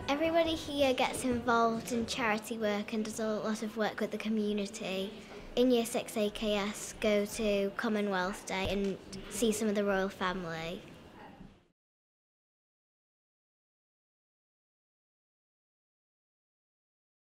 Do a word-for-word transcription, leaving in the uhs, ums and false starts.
Everybody here gets involved in charity work and does a lot of work with the community. In Year six A K S, go to Commonwealth Day and see some of the royal family.